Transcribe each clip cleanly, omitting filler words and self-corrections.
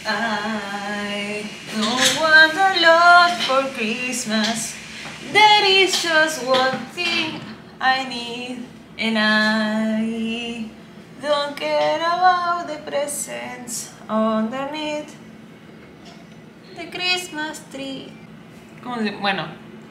I don't want a lot for Christmas. There is just one thing I need, and I don't care about the presents underneath the Christmas tree. ¿Cómo se...? Bueno.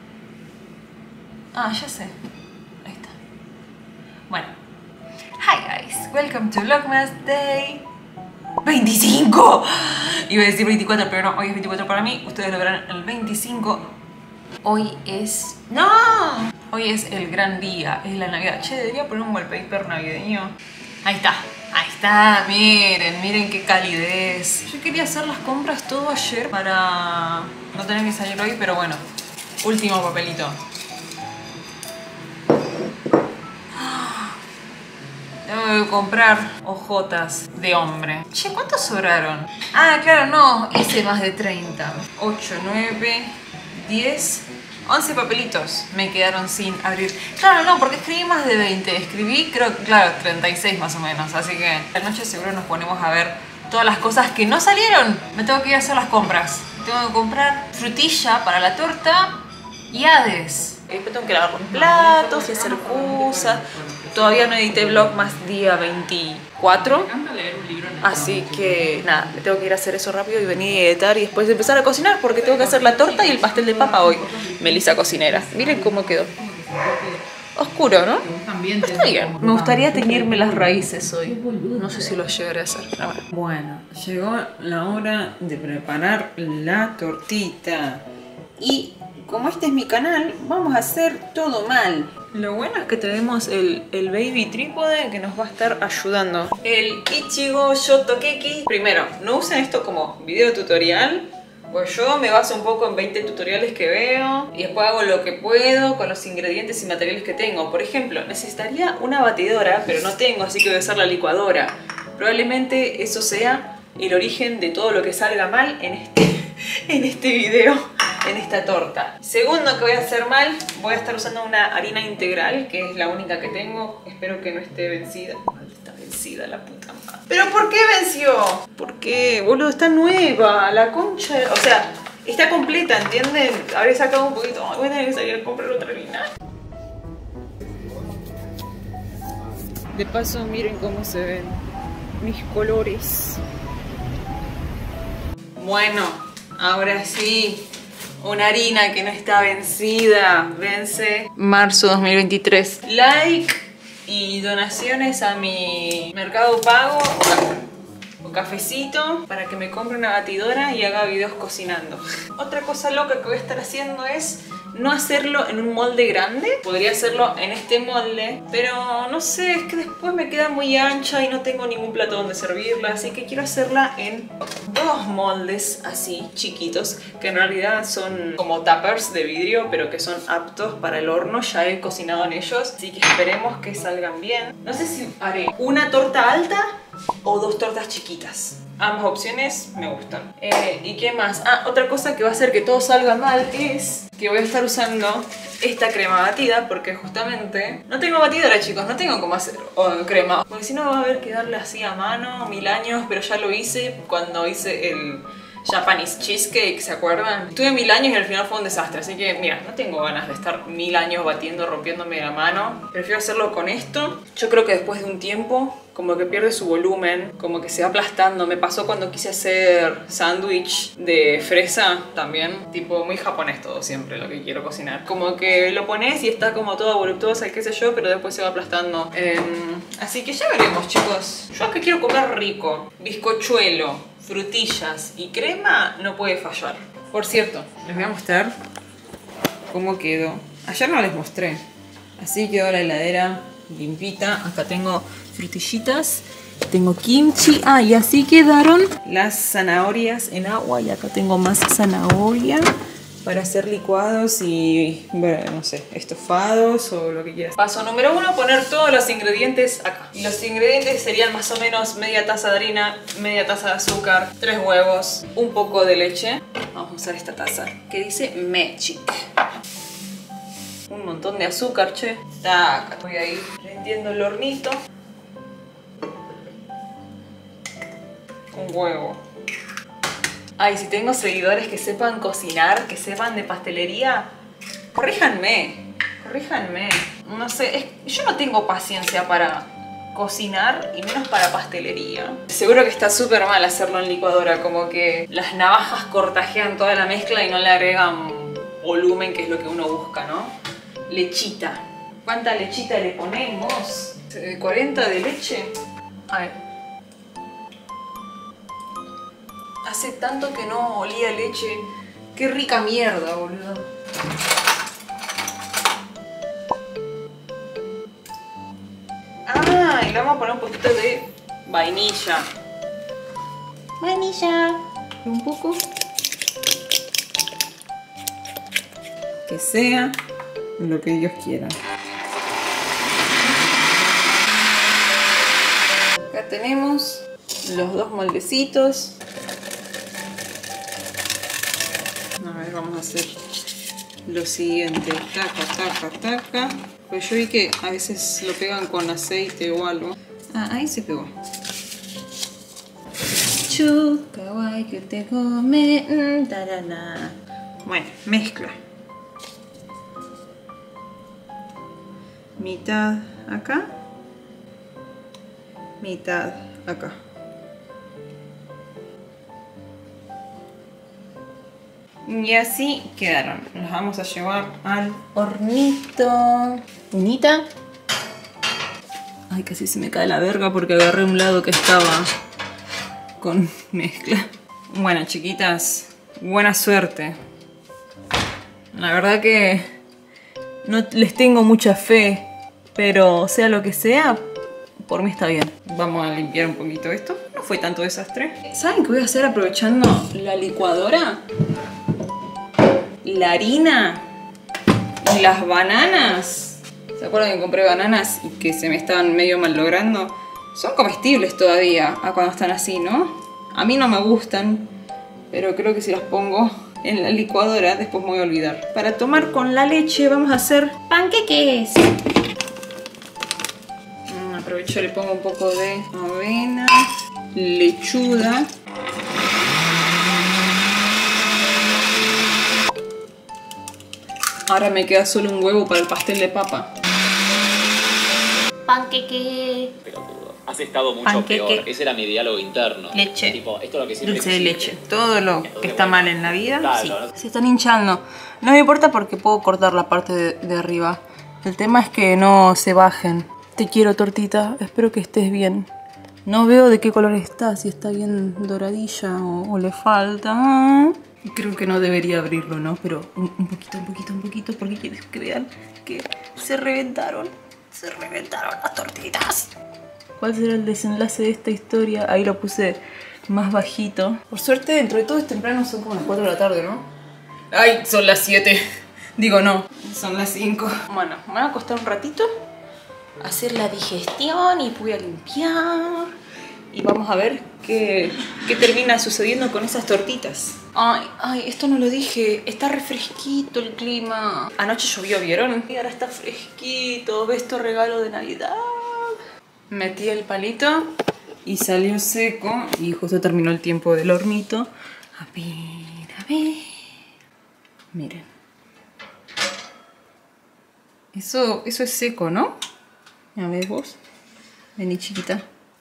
Ah, ya sé. Ahí está. Bueno. Hi guys, welcome to Vlogmas Day 25. Iba a decir 24, pero no, hoy es 24 para mí. Ustedes lo verán el 25. Hoy es... ¡No! Hoy es el gran día, es la Navidad. Che, debería poner un wallpaper navideño. Ahí está, miren qué calidez. Yo quería hacer las compras todo ayer para no tener que salir hoy, pero bueno. Último papelito. Tengo que comprar hojotas de hombre. Che, ¿cuántos sobraron? Ah, claro, no, hice más de 30. 8, 9, 10, 11 papelitos me quedaron sin abrir. Claro, no, porque escribí más de 20. Escribí, creo, claro, 36 más o menos. Así que la noche seguro nos ponemos a ver todas las cosas que no salieron. Me tengo que ir a hacer las compras. Tengo que comprar frutilla para la torta y Hades. Después tengo que lavar los platos y hacer cosas. Todavía no edité Vlogmas día 24. Así que nada, me tengo que ir a hacer eso rápido y venir a editar y después empezar a cocinar porque tengo que hacer la torta y el pastel de papa hoy. Melissa cocinera. Miren cómo quedó. Oscuro, ¿no? Está bien. Me gustaría teñirme las raíces hoy. No sé si lo llegaré a hacer. Bueno, llegó la hora de preparar la tortita. Y como este es mi canal, vamos a hacer todo mal. Lo bueno es que tenemos el baby trípode que nos va a estar ayudando. El Ichigo Shotokeki. Primero, no usen esto como video tutorial, pues yo me baso un poco en 20 tutoriales que veo y después hago lo que puedo con los ingredientes y materiales que tengo. Por ejemplo, necesitaría una batidora, pero no tengo, así que voy a usar la licuadora. Probablemente eso sea el origen de todo lo que salga mal en este video, en esta torta. Segundo que voy a hacer mal, voy a estar usando una harina integral, que es la única que tengo. Espero que no esté vencida. Está vencida la puta madre. ¿Pero por qué venció? ¿Por qué? Boludo, está nueva, la concha. O sea, está completa, ¿entienden? Habré sacado un poquito. Voy a tener que salir a comprar otra harina. De paso, miren cómo se ven mis colores. Bueno, ahora sí, una harina que no está vencida, vence marzo 2023. Like y donaciones a mi Mercado Pago o cafecito para que me compre una batidora y haga videos cocinando. Otra cosa loca que voy a estar haciendo es no hacerlo en un molde grande. Podría hacerlo en este molde, pero no sé, es que después me queda muy ancha y no tengo ningún plato donde servirla, así que quiero hacerla en dos moldes así chiquitos, que en realidad son como tuppers de vidrio, pero que son aptos para el horno. Ya he cocinado en ellos, así que esperemos que salgan bien. No sé si haré una torta alta o dos tortas chiquitas. Ambas opciones me gustan. ¿Y qué más? Ah, otra cosa que va a hacer que todo salga mal es que voy a estar usando esta crema batida, porque justamente no tengo batidora, chicos, no tengo cómo hacer crema, porque si no va a haber que darle así a mano 1000 años, pero ya lo hice cuando hice el Japanese Cheesecake, ¿se acuerdan? Estuve 1000 años y al final fue un desastre, así que mira, no tengo ganas de estar 1000 años batiendo, rompiéndome la mano. Prefiero hacerlo con esto. Yo creo que después de un tiempo como que pierde su volumen, como que se va aplastando. Me pasó cuando quise hacer sándwich de fresa también, tipo muy japonés todo siempre lo que quiero cocinar. Como que lo pones y está como toda voluptuosa y qué sé yo, pero después se va aplastando. Así que ya veremos, chicos. Yo es que quiero comer rico, bizcochuelo, frutillas y crema no puede fallar. Por cierto, les voy a mostrar cómo quedó. Ayer no les mostré. Así quedó la heladera limpita. Acá tengo frutillitas, tengo kimchi. Ah, y así quedaron las zanahorias en agua. Y acá tengo más zanahoria para hacer licuados y, bueno, no sé, estofados o lo que quieras. Paso número 1, poner todos los ingredientes acá. Y los ingredientes serían más o menos media taza de harina, media taza de azúcar, 3 huevos, un poco de leche. Vamos a usar esta taza que dice Magic. Un montón de azúcar, che. Tac, voy a ir prendiendo el hornito. Un huevo. Ay, si tengo seguidores que sepan cocinar, que sepan de pastelería, corríjanme. No sé, yo no tengo paciencia para cocinar y menos para pastelería. Seguro que está súper mal hacerlo en licuadora, como que las navajas cortajean toda la mezcla y no le agregan volumen, que es lo que uno busca, ¿no? Lechita. ¿Cuánta lechita le ponemos? 40 de leche. A ver. Hace tanto que no olía leche. Qué rica mierda, boludo. Ah, y le vamos a poner un poquito de vainilla. Vainilla. Un poco. Que sea lo que Dios quiera. Acá tenemos los dos moldecitos. A ver, vamos a hacer lo siguiente. Taca. Pues yo vi que a veces lo pegan con aceite o algo. Ah, ahí se pegó. Kawaii que te come. Tarana. Bueno, mezcla. Mitad acá. Mitad acá. Y así quedaron. Los vamos a llevar al hornito. Unita. Ay, casi se me cae la verga porque agarré un lado que estaba con mezcla. Bueno, chiquitas, buena suerte. La verdad que no les tengo mucha fe, pero sea lo que sea, por mí está bien. Vamos a limpiar un poquito esto. No fue tanto desastre. ¿Saben qué voy a hacer aprovechando la licuadora? La harina y las bananas. ¿Se acuerdan que compré bananas y que se me estaban medio mal logrando? Son comestibles todavía cuando están así, ¿no? A mí no me gustan, pero creo que si las pongo en la licuadora después me voy a olvidar. Para tomar con la leche vamos a hacer panqueques. Aprovecho, le pongo un poco de avena, lechuga. Ahora me queda solo un huevo para el pastel de papa. Panqueque. Pero has estado mucho peor. Ese era mi diálogo interno. Leche. Tipo, esto es lo que siempre dulce de existe. leche. Todo lo que está mal en la vida, Claro, sí. ¿no? Se están hinchando. No me importa porque puedo cortar la parte de arriba. El tema es que no se bajen. Te quiero, tortita. Espero que estés bien. No veo de qué color está. Si está bien doradilla o le falta. Creo que no debería abrirlo, ¿no? Pero un poquito, porque quieres que vean que se reventaron. Se reventaron las tortitas. ¿Cuál será el desenlace de esta historia? Ahí lo puse más bajito. Por suerte, dentro de todo es temprano, son como las 4 de la tarde, ¿no? ¡Ay! Son las 7. Digo, no, son las 5. Bueno, me voy a acostar un ratito, hacer la digestión y voy a limpiar. Y vamos a ver qué termina sucediendo con esas tortitas. Ay, esto no lo dije. Está refresquito el clima. Anoche llovió, ¿vieron? Y ahora está fresquito. ¿Ves esto regalo de Navidad? Metí el palito y salió seco. Y justo terminó el tiempo del hornito. A ver. Miren. Eso es seco, ¿no? A ver vos. Vení, chiquita.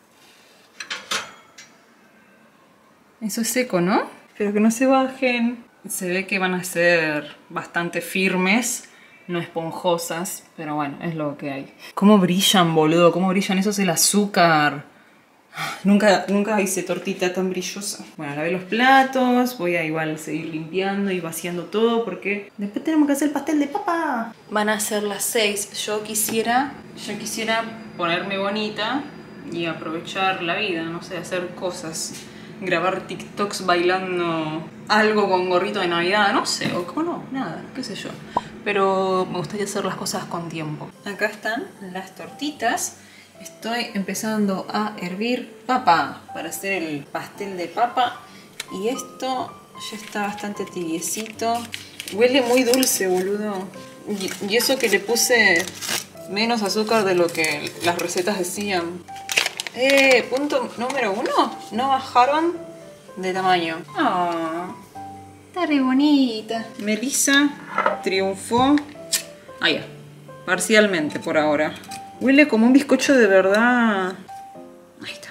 Eso es seco, ¿no? Pero que no se bajen. Se ve que van a ser bastante firmes, no esponjosas, pero bueno, es lo que hay. ¿Cómo brillan, boludo? ¿Cómo brillan? Eso es el azúcar. Nunca hice tortita tan brillosa. Bueno, lavé los platos, voy a igual seguir limpiando y vaciando todo porque después tenemos que hacer el pastel de papa. Van a ser las 6. Yo quisiera ponerme bonita y aprovechar la vida, no sé, hacer cosas. Grabar TikToks bailando algo con gorrito de Navidad, no sé, o cómo no, nada, qué sé yo. Pero me gustaría hacer las cosas con tiempo. Acá están las tortitas. Estoy empezando a hervir papa para hacer el pastel de papa. Y esto ya está bastante tibiecito. Huele muy dulce, boludo. Y eso que le puse menos azúcar de lo que las recetas decían. Punto número 1. No bajaron de tamaño. Oh, está re bonita. Melissa triunfó. Ah, ya. Parcialmente por ahora. Huele como un bizcocho de verdad. Ahí está.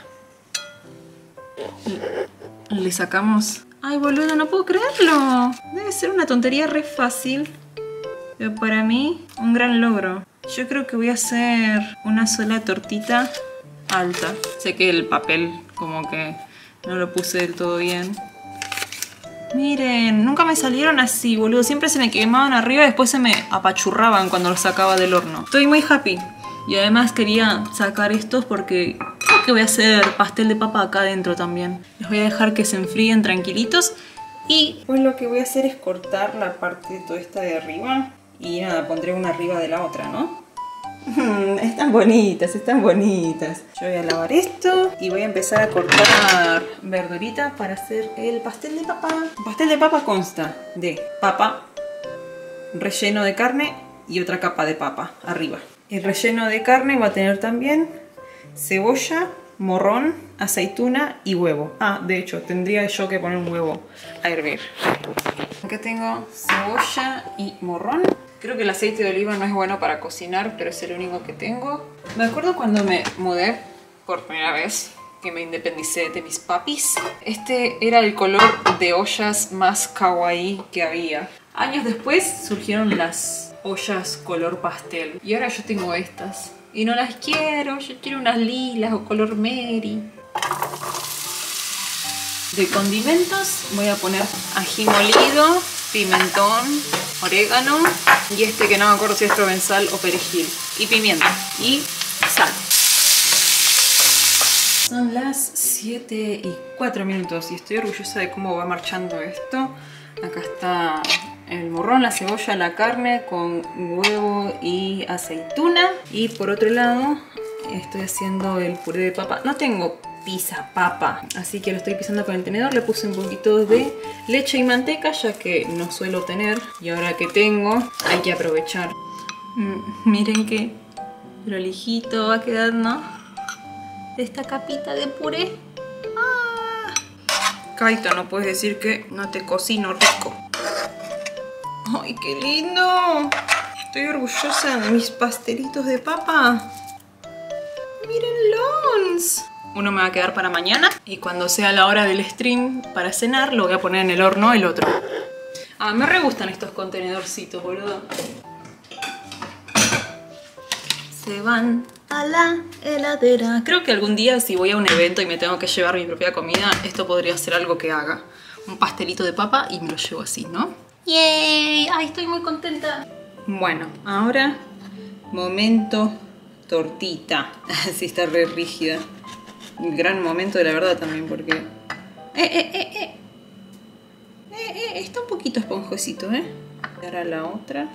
Le sacamos... Ay, boludo, no puedo creerlo. Debe ser una tontería re fácil. Pero para mí, un gran logro. Yo creo que voy a hacer una sola tortita alta. Sé que el papel como que no lo puse del todo bien. Miren, nunca me salieron así, boludo. Siempre se me quemaban arriba y después se me apachurraban cuando los sacaba del horno. Estoy muy happy. Y además quería sacar estos porque creo que voy a hacer pastel de papa acá adentro también. Les voy a dejar que se enfríen tranquilitos. Y pues lo que voy a hacer es cortar la parte de toda esta de arriba. Y nada, pondré una arriba de la otra, ¿no? Están bonitas, están bonitas. Yo voy a lavar esto y voy a empezar a cortar verduritas para hacer el pastel de papa. El pastel de papa consta de papa, relleno de carne y otra capa de papa arriba. El relleno de carne va a tener también cebolla, morrón, aceituna y huevo. Ah, de hecho, tendría yo que poner un huevo a hervir. Acá tengo cebolla y morrón. Creo que el aceite de oliva no es bueno para cocinar, pero es el único que tengo. Me acuerdo cuando me mudé por primera vez, que me independicé de mis papis. Este era el color de ollas más kawaii que había. Años después surgieron las ollas color pastel. Y ahora yo tengo estas. Y no las quiero, yo quiero unas lilas o color Mary. De condimentos voy a poner ají molido, pimentón, orégano y este que no me acuerdo si es provenzal o perejil. Y pimienta y sal. Son las 7:04 y estoy orgullosa de cómo va marchando esto. Acá está el morrón, la cebolla, la carne con huevo y aceituna. Y por otro lado estoy haciendo el puré de papa. No tengo pizza papa, así que lo estoy pisando con el tenedor. Le puse un poquito de leche y manteca ya que no suelo tener. Y ahora que tengo hay que aprovechar. Miren qué prolijito va quedando de esta capita de puré. Kaito, no puedes decir que no te cocino rico. ¡Ay, qué lindo! Estoy orgullosa de mis pastelitos de papa. ¡Mírenlos! Uno me va a quedar para mañana y cuando sea la hora del stream para cenar lo voy a poner en el horno el otro. Ah, me re gustan estos contenedorcitos, boludo. Se van a la heladera. Creo que algún día si voy a un evento y me tengo que llevar mi propia comida, esto podría ser algo que haga. Un pastelito de papa y me lo llevo así, ¿no? ¡Yay! ¡Ay, estoy muy contenta! Bueno, ahora momento tortita. Así está re rígida. Un gran momento de la verdad también porque... está un poquito esponjosito, ¿eh? Y ahora la otra.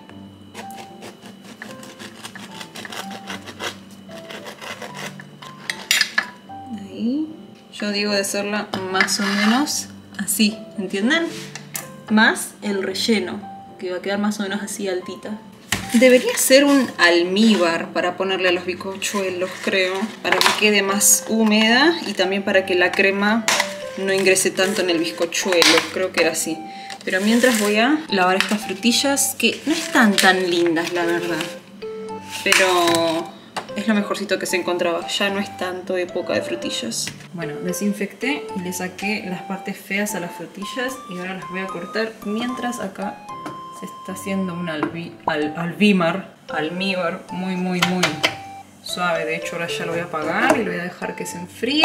Ahí. Yo digo de hacerla más o menos así, ¿entienden? Más el relleno, que va a quedar más o menos así altita. Debería ser un almíbar para ponerle a los bizcochuelos, creo. Para que quede más húmeda y también para que la crema no ingrese tanto en el bizcochuelo. Creo que era así. Pero mientras voy a lavar estas frutillas, que no están tan lindas, la verdad. Pero es lo mejorcito que se encontraba. Ya no es tanto época de frutillas. Bueno, desinfecté y le saqué las partes feas a las frutillas. Y ahora las voy a cortar mientras acá se está haciendo un almíbar muy suave. De hecho ahora ya lo voy a apagar y lo voy a dejar que se enfríe.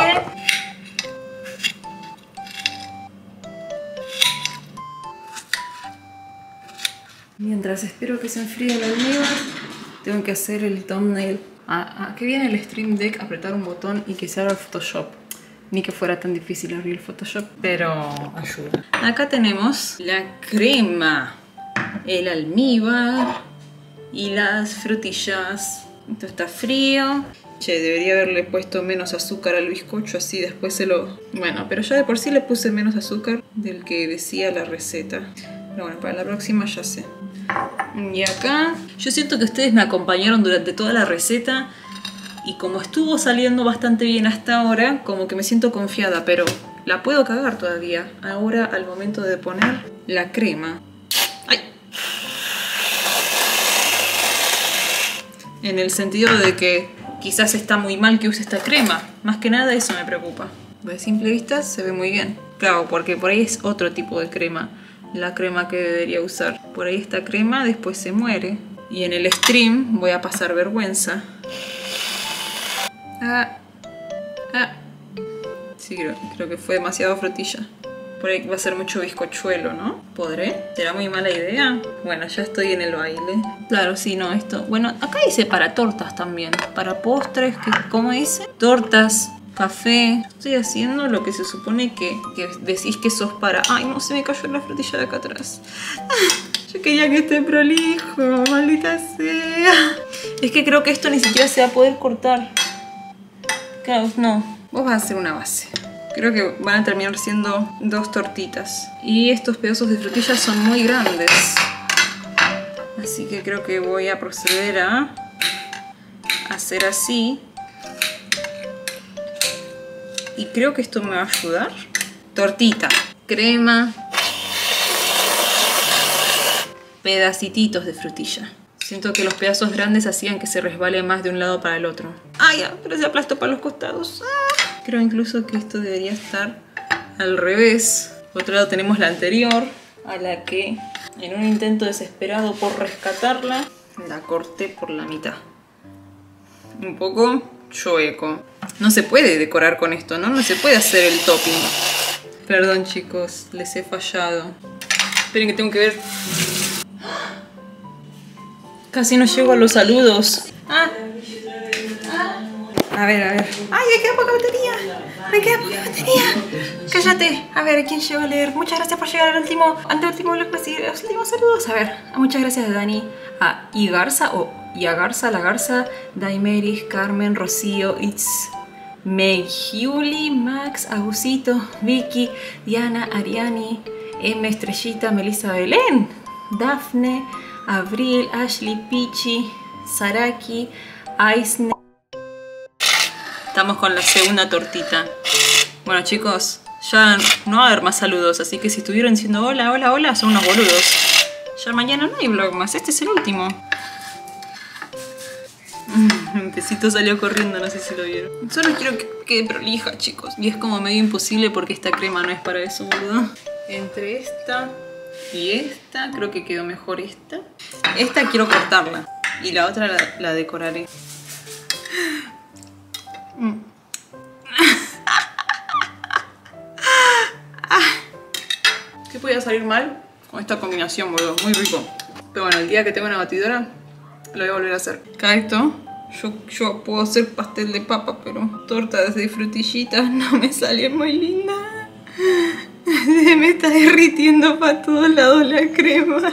Mientras espero que se enfríe el almíbar, tengo que hacer el thumbnail. Que viene el Stream Deck, apretar un botón y que se abra el Photoshop. Ni que fuera tan difícil abrir el Photoshop, pero ayuda. Acá tenemos la crema, el almíbar y las frutillas. Esto está frío. Che, debería haberle puesto menos azúcar al bizcocho, así después se lo... Bueno, pero ya de por sí le puse menos azúcar del que decía la receta. Pero bueno, para la próxima ya sé. Y acá, yo siento que ustedes me acompañaron durante toda la receta y como estuvo saliendo bastante bien hasta ahora, como que me siento confiada, pero la puedo cagar todavía. Ahora al momento de poner la crema. ¡Ay! En el sentido de que quizás está muy mal que use esta crema. Más que nada eso me preocupa. De simple vista se ve muy bien. Claro, porque por ahí es otro tipo de crema. La crema que debería usar. Por ahí esta crema después se muere. Y en el stream voy a pasar vergüenza. Sí, creo que fue demasiado frutilla. Por ahí va a ser mucho bizcochuelo, ¿no? ¿Podré? ¿Será muy mala idea? Bueno, ya estoy en el baile. Claro, sí, no, esto... Bueno, acá dice para tortas también. Para postres, ¿cómo dice? Tortas, café. Estoy haciendo lo que se supone que decís que sos para... Ay, no, se me cayó la frutilla de acá atrás. Yo quería que esté prolijo, maldita sea. Es que creo que esto ni siquiera se va a poder cortar. Claro, no. Vos vas a hacer una base. Creo que van a terminar siendo 2 tortitas. Y estos pedazos de frutilla son muy grandes. Así que creo que voy a proceder a hacer así. Y creo que esto me va a ayudar. Tortita, crema, pedacititos de frutilla. Siento que los pedazos grandes hacían que se resbale más de un lado para el otro. ¡Ah, ya! Pero se aplastó para los costados. ¡Ah! Creo incluso que esto debería estar al revés. Por otro lado tenemos la anterior, a la que en un intento desesperado por rescatarla, la corté por la mitad. Un poco chueco. No se puede decorar con esto, ¿no? No se puede hacer el topping. Perdón, chicos, les he fallado. Esperen que tengo que ver... Casi no llego a los saludos. A ver. ¡Ay, me queda poca batería! ¡Me queda poca batería! ¡Cállate! A ver, ¿quién llegó a leer? Muchas gracias por llegar al anteúltimo blog, los últimos saludos. A ver, muchas gracias a Dani, a Igarza o Iagarza, La Garza, Daimeris, Carmen, Rocío, It's, Meg, Juli, Max, Agusito, Vicky, Diana, Ariani, M, Estrellita, Melissa Belén, Dafne, Abril, Ashley, Pichi, Saraki, Aisne. Estamos con la segunda tortita. Bueno, chicos, ya no va a haber más saludos, así que si estuvieron diciendo hola, hola, hola, son unos boludos. Ya mañana no hay vlog más, este es el último. Un pesito salió corriendo, no sé si lo vieron. Solo quiero que quede prolija, chicos. Y es como medio imposible porque esta crema no es para eso, boludo. Entre esta y esta, creo que quedó mejor esta. Esta quiero cortarla y la otra la decoraré. ¿Qué podía salir mal con esta combinación, boludo? Muy rico. Pero bueno, el día que tenga una batidora lo voy a volver a hacer. Acá esto, yo puedo hacer pastel de papa, pero tortas de frutillitas no me sale muy linda. Se me está derritiendo para todos lados la crema.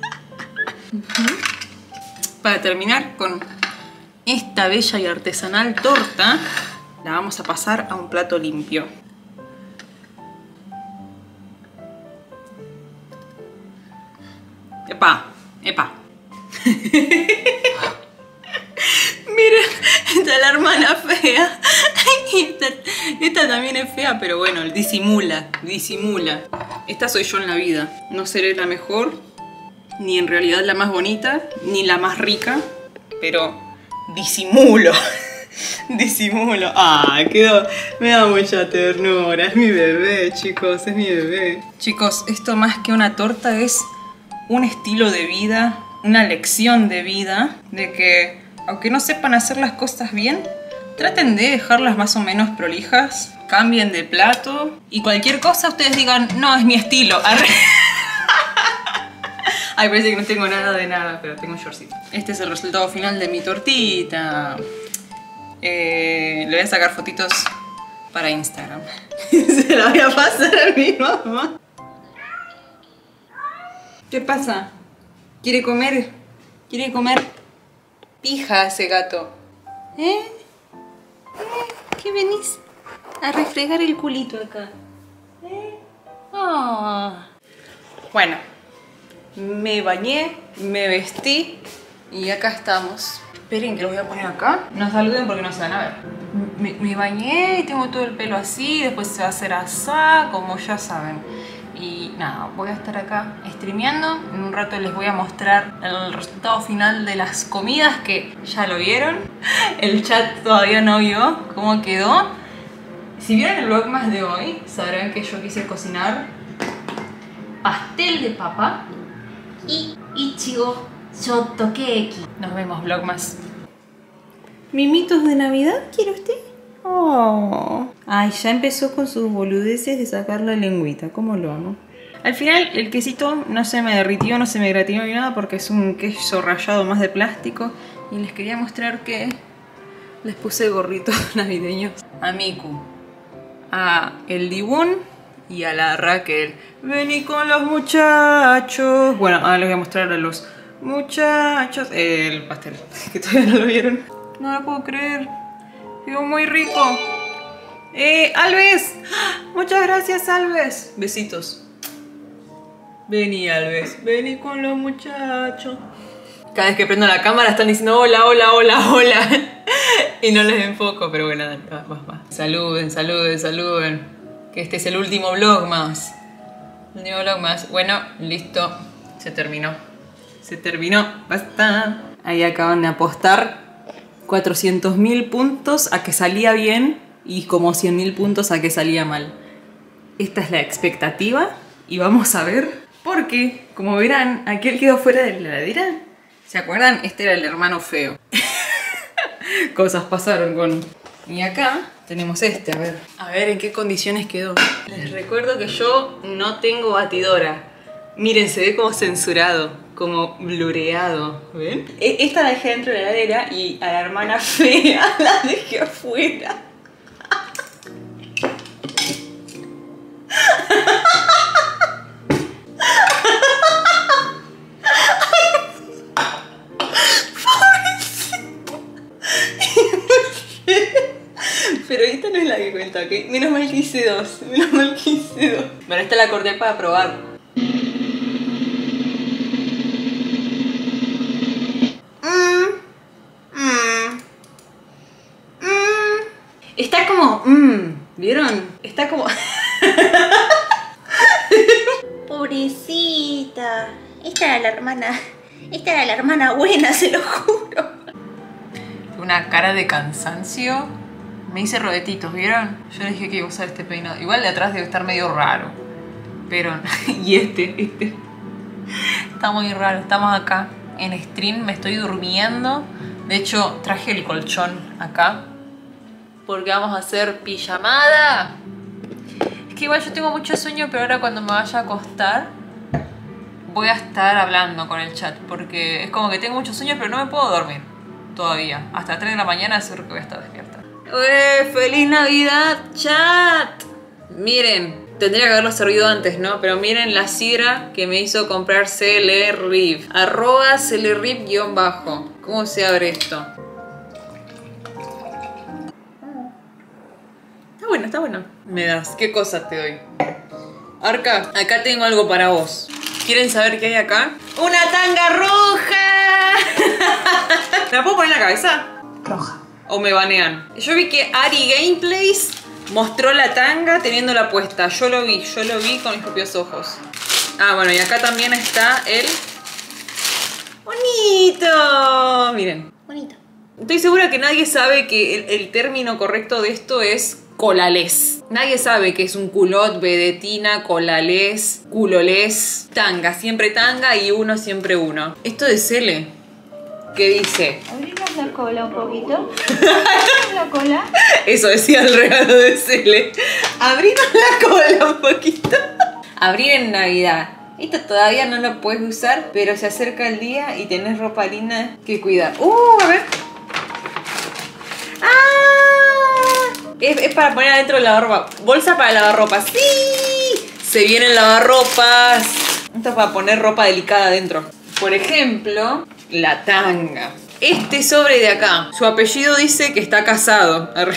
Para terminar con esta bella y artesanal torta, la vamos a pasar a un plato limpio. ¡Epa! ¡Epa! Miren, esta es la hermana fea. Esta también es fea, pero bueno, disimula. Esta soy yo en la vida. No seré la mejor, ni en realidad la más bonita, ni la más rica, pero disimulo. Disimulo. Quedó. Me da mucha ternura. Es mi bebé, chicos, es mi bebé. Chicos, esto más que una torta es un estilo de vida, una lección de vida, de que aunque no sepan hacer las cosas bien, traten de dejarlas más o menos prolijas, cambien de plato y cualquier cosa ustedes digan, no, es mi estilo. Ay, parece que no tengo nada de nada, pero tengo un shortcito. Este es el resultado final de mi tortita. Le voy a sacar fotitos para Instagram. Se la voy a pasar a mi mamá. ¿Qué pasa? ¿Quiere comer? ¿Quiere comer? Pija ese gato. ¿Qué venís? A refregar el culito acá. Bueno, me bañé, me vestí y acá estamos. Esperen que los voy a poner acá. No saluden porque no se van a ver. me bañé y tengo todo el pelo así, después se va a hacer asá, como ya saben. Y nada, voy a estar acá streameando. En un rato les voy a mostrar el resultado final de las comidas, que ya lo vieron. El chat todavía no vio cómo quedó. Si vieron el vlogmas de hoy, sabrán que yo quise cocinar pastel de papa y ichigo shotokeki. Nos vemos, vlogmas. ¿Mimitos de Navidad quiere usted? Oh. Ay, ya empezó con sus boludeces de sacar la lengüita. ¿Cómo lo amo? Al final el quesito no se me derritió, no se me gratinó ni nada, porque es un queso rallado más de plástico. Y les quería mostrar que les puse gorritos navideños a Miku, a el Dibun y a la Raquel. Vení con los muchachos. Bueno, ahora les voy a mostrar a los muchachos el pastel, que todavía no lo vieron. No lo puedo creer. Quedó muy rico. Alves. Muchas gracias, Alves. Besitos. Vení, Alves. Vení con los muchachos. Cada vez que prendo la cámara están diciendo hola, hola, hola, hola. Y no les enfoco, pero bueno, va. Saluden, saluden, saluden. Que este es el último vlogmas. El último vlogmas. Bueno, listo. Se terminó. Se terminó. Basta. Ahí acaban de apostar 400.000 puntos a que salía bien y como 100.000 puntos a que salía mal. Esta es la expectativa y vamos a ver, porque como verán, aquel quedó fuera de la heladera. ¿Se acuerdan? Este era el hermano feo. Cosas pasaron con... Y acá tenemos este, a ver en qué condiciones quedó. Les recuerdo que yo no tengo batidora. Miren, se ve como censurado, como blureado, ¿ven? Esta la dejé dentro de la heladera y a la hermana fea la dejé afuera. Pero esta no es la que cuenta, ¿ok? Menos mal que hice dos, menos mal que hice dos. Bueno, esta la corté para probar. Está como... ¿vieron? Está como... Pobrecita. Esta era la hermana... Esta era la hermana buena, se lo juro. Una cara de cansancio. Me hice rodetitos, ¿vieron? Yo le dije que iba a usar este peinado. Igual de atrás debe estar medio raro. Pero... y este... Está muy raro. Estamos acá en stream. Me estoy durmiendo. De hecho, traje el colchón acá. Porque vamos a hacer pijamada. Es que igual yo tengo mucho sueño, pero ahora cuando me vaya a acostar voy a estar hablando con el chat. Porque es como que tengo mucho sueño, pero no me puedo dormir todavía. Hasta 3 de la mañana seguro que voy a estar despierta. ¡Feliz Navidad, chat! Miren, tendría que haberlo servido antes, ¿no? Pero miren la sidra que me hizo comprar CLRIV. @CLRIV_. ¿Cómo se abre esto? Está bueno. Me das. ¿Qué cosa te doy? Arca, acá tengo algo para vos. ¿Quieren saber qué hay acá? ¡Una tanga roja! ¿Me la puedo poner en la cabeza? Roja. ¿O me banean? Yo vi que Ari Gameplays mostró la tanga teniéndola puesta. Yo lo vi con mis propios ojos. Ah, bueno, y acá también está el... ¡bonito! Miren. Bonito. Estoy segura que nadie sabe que el término correcto de esto es colalés. Nadie sabe que es un culot, vedetina, colalés, culolés, tanga. Siempre tanga y uno siempre uno. Esto de Cele, ¿qué dice? Abrimos la cola un poquito. Abrimos la cola. Eso decía el regalo de Cele. Abrimos la cola un poquito. Abrir en Navidad. Esto todavía no lo puedes usar, pero se acerca el día y tenés ropa linda que cuidar. A ver. Es para poner adentro del lavarropa. Bolsa para lavarropa. ¡Sí! Se vienen lavarropas. Esto es para poner ropa delicada adentro. Por ejemplo, la tanga. Este sobre de acá. Su apellido dice que está casado. ¡Ah!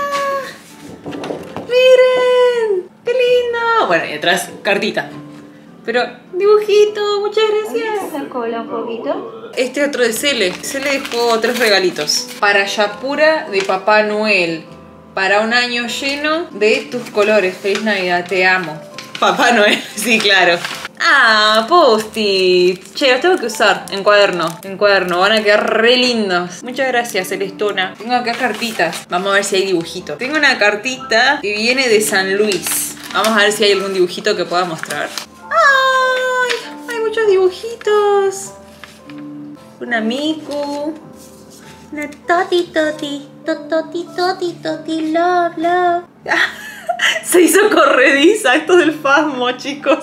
¡Miren! ¡Qué lindo! Bueno, y atrás, cartita. Pero, dibujito, muchas gracias. La cola un poquito. Este otro de Cele. Cele dejó 3 regalitos. Para Yapura de Papá Noel. Para un año lleno de tus colores. Feliz Navidad, te amo. Papá Noel, sí, claro. Ah, post-it. Che, los tengo que usar en cuaderno. En cuaderno, van a quedar re lindos. Muchas gracias, Celestona. Tengo acá cartitas. Vamos a ver si hay dibujito. Tengo una cartita que viene de San Luis. Vamos a ver si hay algún dibujito que pueda mostrar. ¡Ay! Hay muchos dibujitos. Una Miku. Una toti toti. Toti toti toti love love. Se hizo corrediza esto del Fasmo, chicos.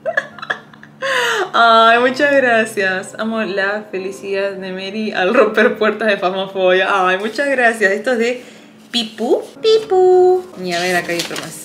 Ay, muchas gracias. Amo la felicidad de Mary al romper puertas de Fasmofobia. Ay, muchas gracias. Esto es de Pipu. Pipu. Y a ver, acá hay otro más.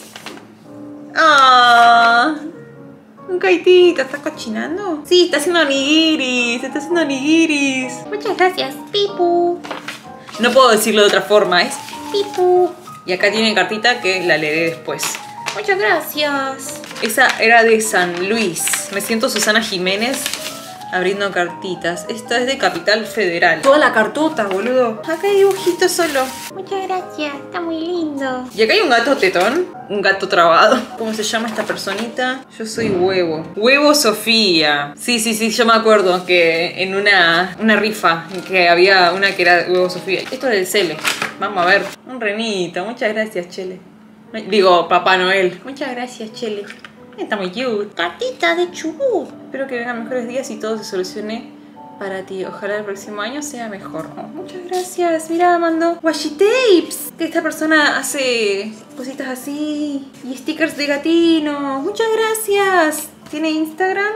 Ah, un kaitita. ¿Estás cochinando? Sí, está haciendo onigiris. Está haciendo onigiris. Muchas gracias, Pipu. No puedo decirlo de otra forma, es Pipu. Y acá tiene cartita que la leeré después. Muchas gracias. Esa era de San Luis. Me siento Susana Jiménez abriendo cartitas. Esta es de Capital Federal. Toda la cartota, boludo. Acá hay dibujitos solo. Muchas gracias, está muy lindo. Y acá hay un gato tetón. Un gato trabado. ¿Cómo se llama esta personita? Yo soy Huevo. Huevo Sofía. Sí, yo me acuerdo que en una rifa que había una que era Huevo Sofía. Esto es del Cele. Vamos a ver. Un renito. Muchas gracias, Chele. Digo, Papá Noel. Muchas gracias, Chele. Está muy cute. Cartita de Chubut. Espero que vengan mejores días y todo se solucione para ti. Ojalá el próximo año sea mejor. Oh, muchas gracias. Mira, mandó washi tapes. Que esta persona hace cositas así. Y stickers de gatino. Muchas gracias. Tiene Instagram,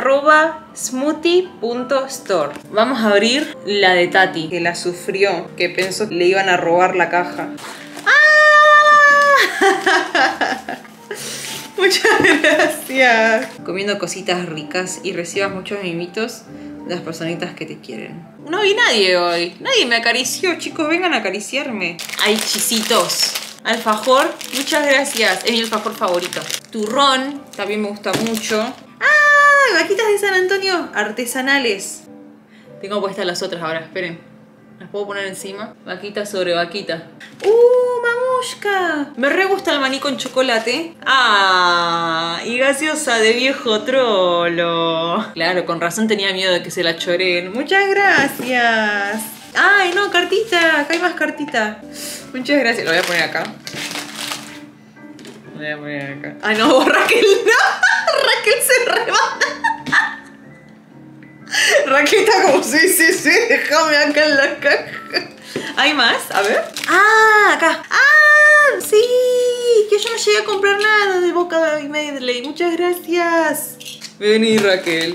@smoothie.store. Vamos a abrir la de Tati, que la sufrió, que pensó que le iban a robar la caja. ¡Ah! Muchas gracias. Comiendo cositas ricas y recibas muchos mimitos de las personitas que te quieren. No vi nadie hoy. Nadie me acarició, chicos. Vengan a acariciarme. Hay chisitos. Alfajor, muchas gracias. Es mi alfajor favorito. Turrón, también me gusta mucho. ¡Ah! Vaquitas de San Antonio artesanales. Tengo puestas las otras ahora, esperen. Las puedo poner encima. Vaquita sobre vaquita. ¡Mamushka! Me re gusta el maní con chocolate. ¡Ah! Y gaseosa de viejo trolo. Claro, con razón tenía miedo de que se la choren. Muchas gracias. ¡Ay, no! Cartita. Acá hay más cartita. Muchas gracias. Lo voy a poner acá. Lo voy a poner acá. ¡Ay, no! Raquel, no. Raquel se rebata. Raquel está como, sí, déjame acá en la caja. ¿Hay más? A ver. ¡Ah! Acá. ¡Ah! ¡Sí! Que yo no llegué a comprar nada de Boca y Medley. Muchas gracias. Vení, Raquel.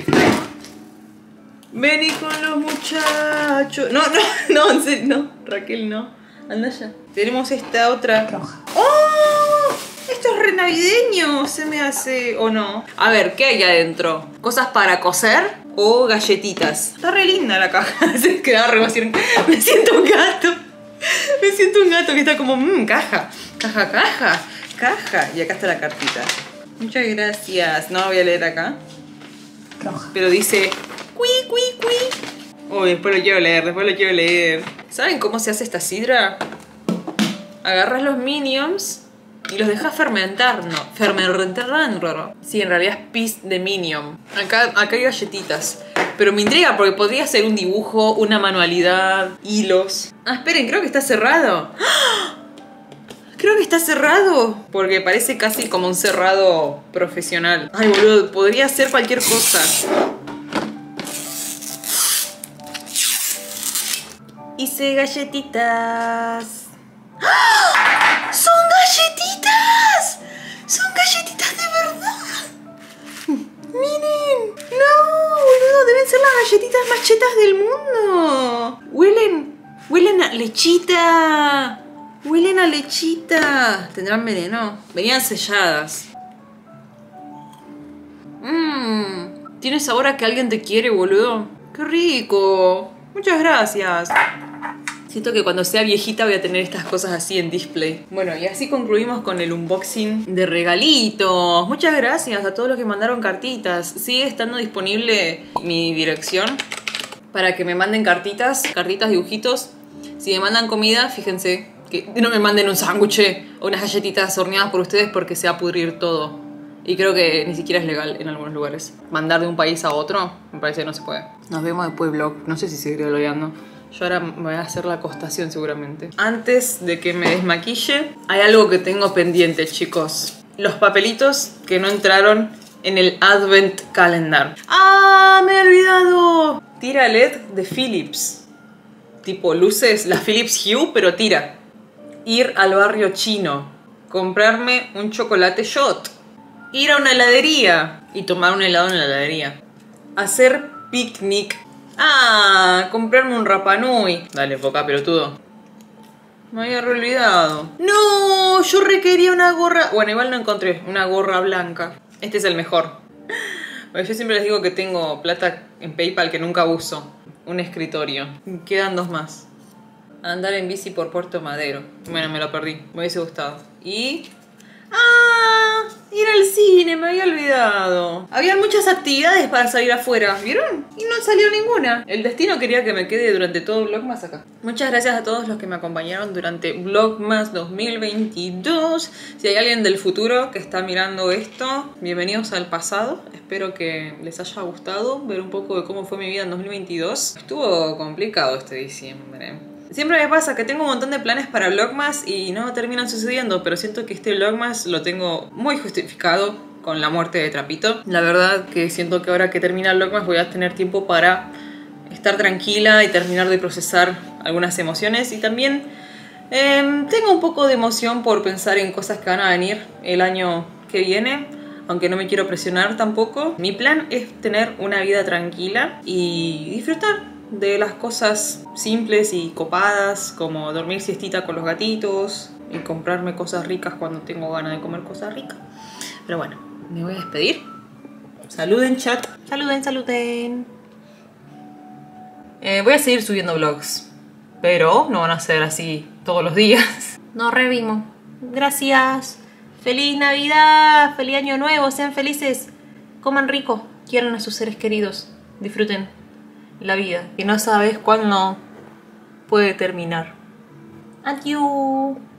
Vení con los muchachos. No, en serio, no. Raquel, no. Anda ya. Tenemos esta otra. Roja. ¡Oh! Esto es re navideño, se me hace, ¿o no? A ver, ¿qué hay adentro? ¿Cosas para coser o galletitas? Está re linda la caja. Se queda re emoción. Me siento un gato. Me siento un gato que está como, caja. Y acá está la cartita. Muchas gracias. No voy a leer acá. Roja. Pero dice, cuí. Oh, después lo quiero leer. ¿Saben cómo se hace esta sidra? Agarras los Minions y los dejas fermentar, ¿no? Fermentar. Sí, en realidad es pis de Minion. Acá hay galletitas. Pero me intriga porque podría ser un dibujo, una manualidad, hilos. Ah, esperen, creo que está cerrado. ¡Ah! Creo que está cerrado. Porque parece casi como un cerrado profesional. Ay, boludo, podría ser cualquier cosa. Hice galletitas. ¡Ah! ¡Son galletitas! ¡Son galletitas de verdad! ¡Miren! ¡No! Boludo, deben ser las galletitas más chetas del mundo. Huelen a lechita. Huelen a lechita. ¿Tendrán veneno? Venían selladas. Tiene sabor a que alguien te quiere, boludo. ¡Qué rico! Muchas gracias. Siento que cuando sea viejita voy a tener estas cosas así en display. Bueno, y así concluimos con el unboxing de regalitos. Muchas gracias a todos los que mandaron cartitas. Sigue estando disponible mi dirección para que me manden cartitas, dibujitos. Si me mandan comida, fíjense que no me manden un sándwich o unas galletitas horneadas por ustedes porque se va a pudrir todo. Y creo que ni siquiera es legal en algunos lugares. Mandar de un país a otro, me parece que no se puede. Nos vemos después, vlog. No sé si seguiré vlogando. Yo ahora me voy a hacer la acostación seguramente. Antes de que me desmaquille, hay algo que tengo pendiente, chicos. Los papelitos que no entraron en el Advent Calendar. ¡Ah! ¡Me he olvidado! Tira LED de Philips. Tipo luces, la Philips Hue, pero tira. Ir al barrio chino. Comprarme un chocolate shot. Ir a una heladería y tomar un helado en la heladería. Hacer picnic. Ah, comprarme un Rapa Nui. Dale, poca pelotudo. Me había olvidado. No, yo requería una gorra. Bueno, igual no encontré una gorra blanca. Este es el mejor. Bueno, yo siempre les digo que tengo plata en PayPal que nunca uso. Un escritorio. Quedan 2 más. Andar en bici por Puerto Madero. Bueno, me lo perdí. Me hubiese gustado. Y... ¡ah! Ir al cine, me había olvidado. Había muchas actividades para salir afuera, ¿vieron? Y no salió ninguna. El destino quería que me quede durante todo Vlogmas acá. Muchas gracias a todos los que me acompañaron durante Vlogmas 2022. Si hay alguien del futuro que está mirando esto, bienvenidos al pasado. Espero que les haya gustado ver un poco de cómo fue mi vida en 2022. Estuvo complicado este diciembre. Siempre me pasa que tengo un montón de planes para Vlogmas y no terminan sucediendo, pero siento que este Vlogmas lo tengo muy justificado con la muerte de Trapito. La verdad que siento que ahora que termina el Vlogmas voy a tener tiempo para estar tranquila y terminar de procesar algunas emociones. Y también tengo un poco de emoción por pensar en cosas que van a venir el año que viene, aunque no me quiero presionar tampoco. Mi plan es tener una vida tranquila y disfrutar de las cosas simples y copadas, como dormir siestita con los gatitos y comprarme cosas ricas cuando tengo ganas de comer cosas ricas. Pero bueno, me voy a despedir. Saluden, chat. Saluden, saluden. Voy a seguir subiendo vlogs, pero no van a ser así todos los días. Nos revimos. Gracias. Feliz Navidad, feliz Año Nuevo, sean felices, coman rico, quieran a sus seres queridos, disfruten la vida, que no sabes cuándo puede terminar. Adiós.